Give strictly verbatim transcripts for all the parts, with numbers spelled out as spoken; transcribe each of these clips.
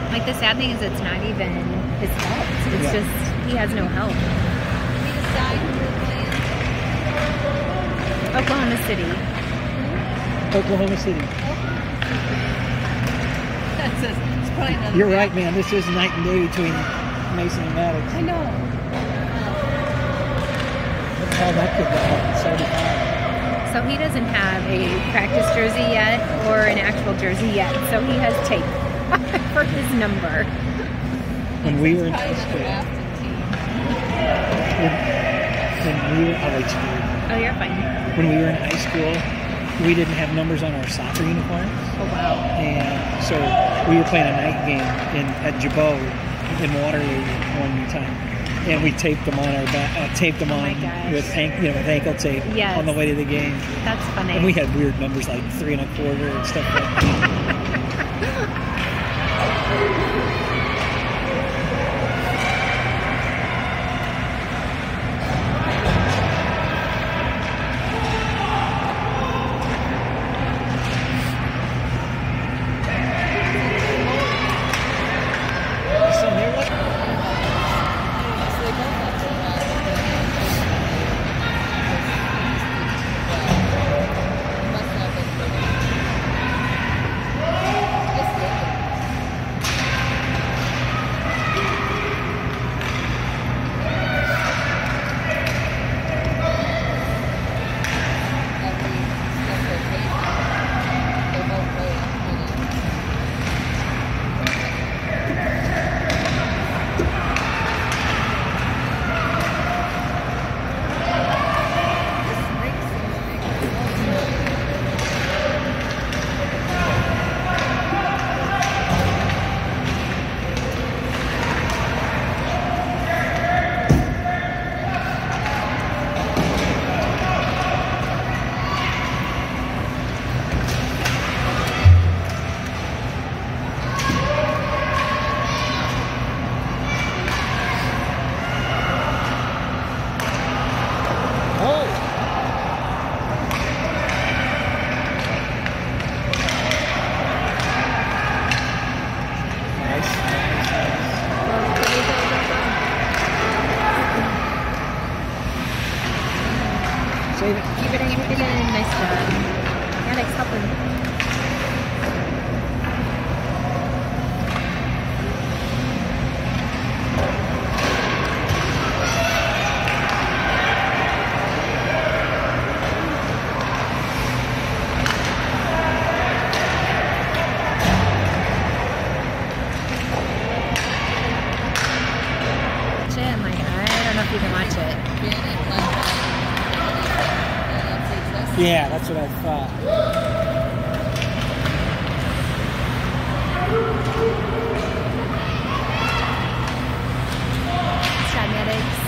Like, the sad thing is it's not even his fault. It's Yeah. just, he has no help. Oklahoma City. Oklahoma City. That's a, it's probably another You're map. right, man. This is night and day between Mason and Maddox. I know. Look how that could go. seventy-five. So he doesn't have a practice jersey yet or an actual jersey yet. So he has tape for his number. When we were in Probably high the school, drafting team. when, when we were, I'll let you do it. Oh, you're fine. When we were in high school, we didn't have numbers on our soccer uniforms. Oh, wow. And so we were playing a night game in at Jabot in Waterloo one time, and we taped them on our back, uh, taped them Oh on my gosh. with ank, you know with ankle tape Yes. on the way to the game. That's funny. And we had weird numbers like three and a quarter and stuff like that. So they're like, So they both have to have must have been pretty. It's different. Every special occasion, they both play pretty. oh, nice, nice, nice. Save it. Keep it in, keep it in. Nice job. Alex, help him. Watch it. I'm like, I don't know if you can watch it. Being in like that, that's Yeah, that's what I thought. Cosmetics.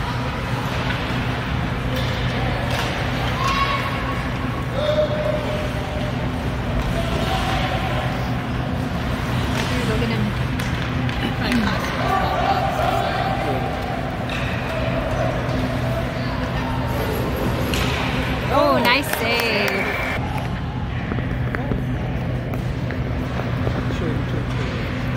Look at him. my Oh, nice save. Sure, sure, sure.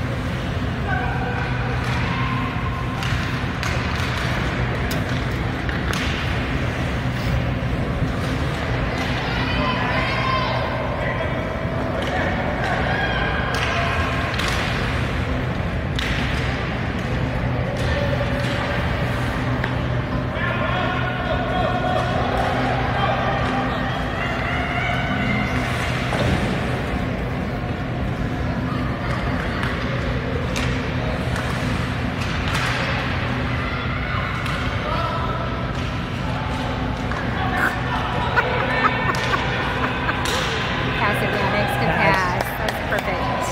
Pass it, Alex. Good Nice. pass. That's perfect.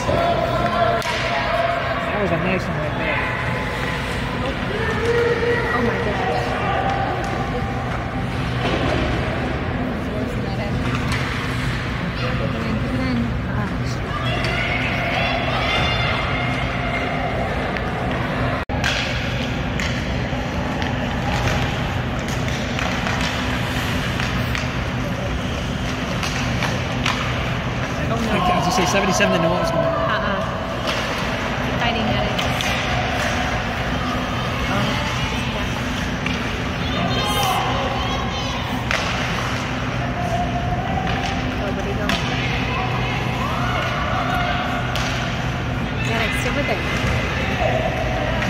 That was a nice one right there. Oh my gosh. Come in, come in. Gosh. Oh I was no. gonna say seventy-seven. Didn't know what was going on. Uh-uh. Just over there.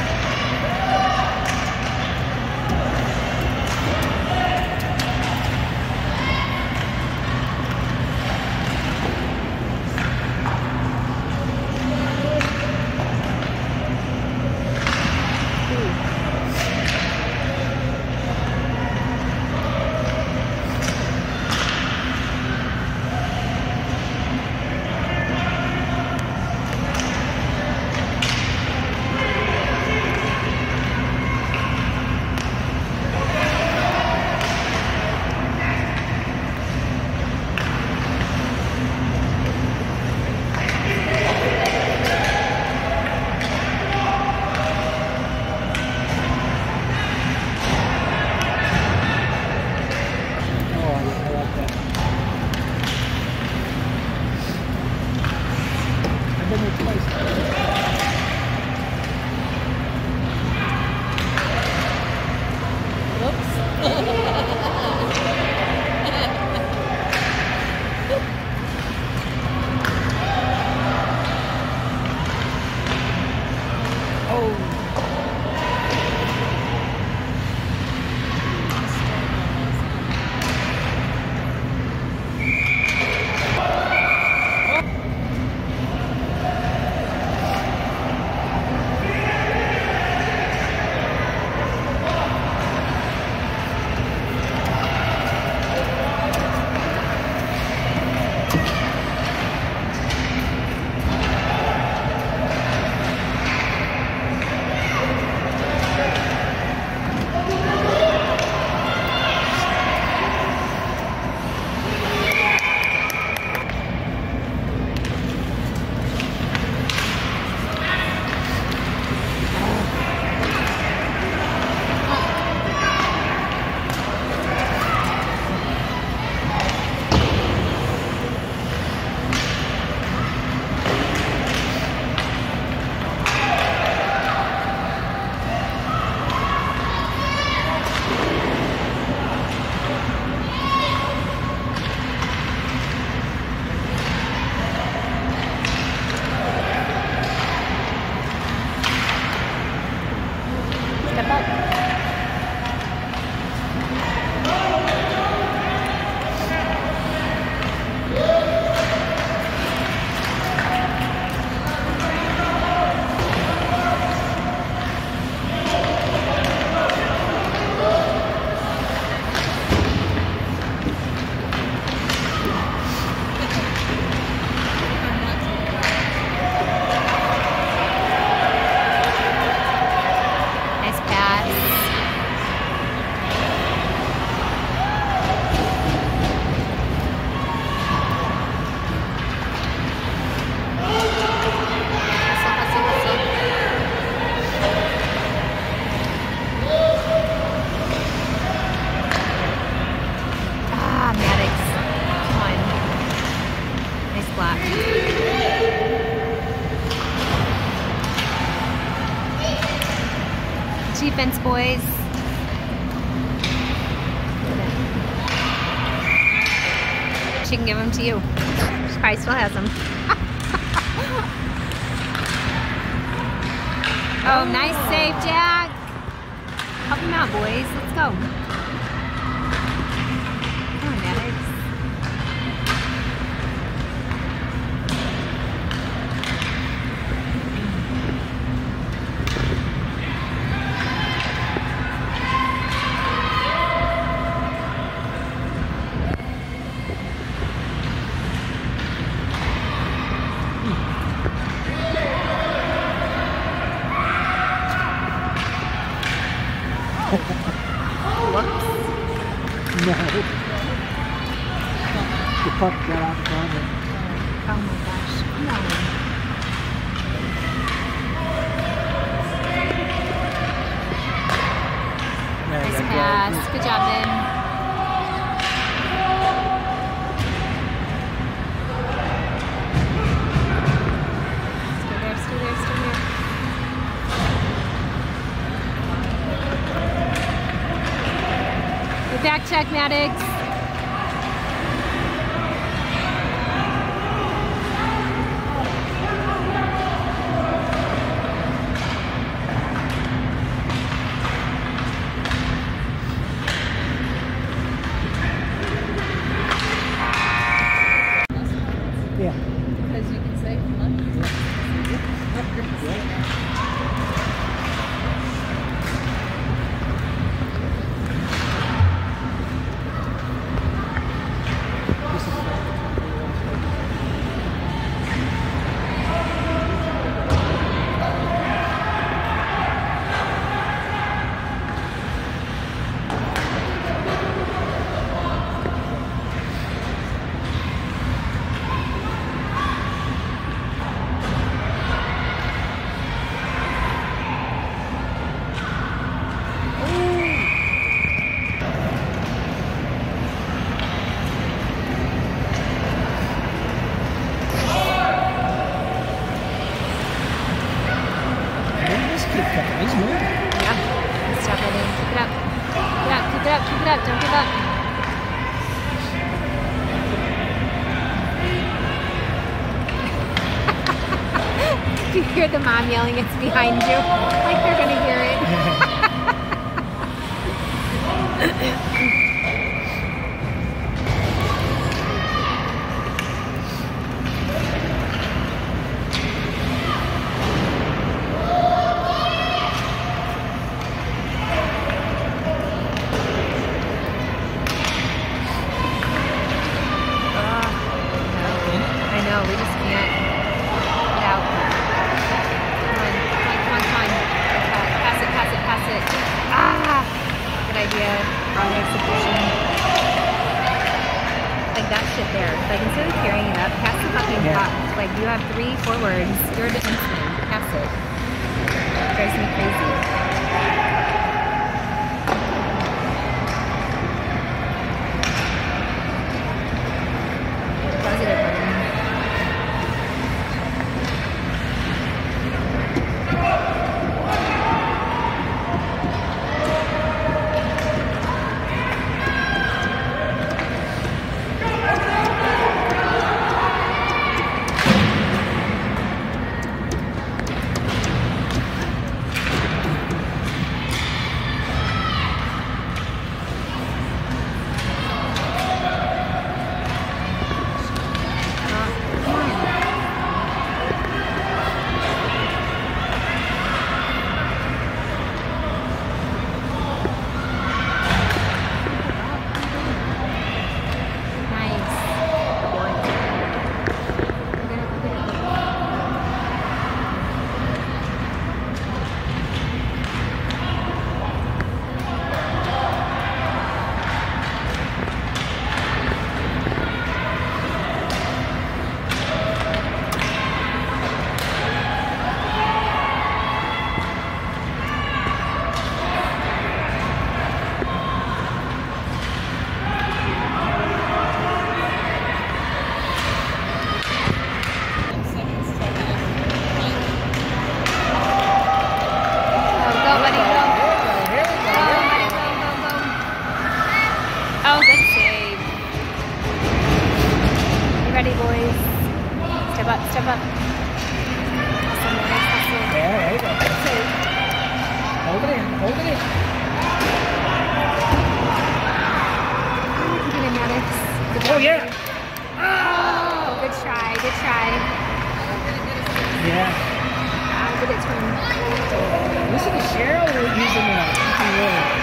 Defense, boys. She can give them to you. She probably still has them. Oh, nice save, Jack. Help him out, boys. Let's go. Come on, Maddox. No. The puck got out in front of it. Oh my gosh. Come on. Yeah, Nice that pass. goal. Good job, Ben. Stay there, stay there, stay there. Good back check, Maddox. He's moving. Yeah. Step right in. Keep it up. Keep it up. Keep it up. Keep it up. Don't give up. Do you hear the mom yelling? It's behind you. Like they're gonna hear it. I know, we just can't get out. Come on, come on, come on, come on. Pass it, pass it, pass it. Ah! Good idea. Wrong execution. Like that shit there. Like instead of carrying it up, pass the fucking Yeah. puck. Like you have three forwards. You're a defenseman. Pass it. Drives me crazy. Positive button. Oh, good save. You ready, boys? Step up, step up. Hustle, boys, hustle. Yeah, there you go. Good save. Hold it in, hold it in. Keeping it, Maddox. Good Oh, job. yeah. Oh, good try, good try. Yeah. Ah, good it to him. Listen to Cheryl using that.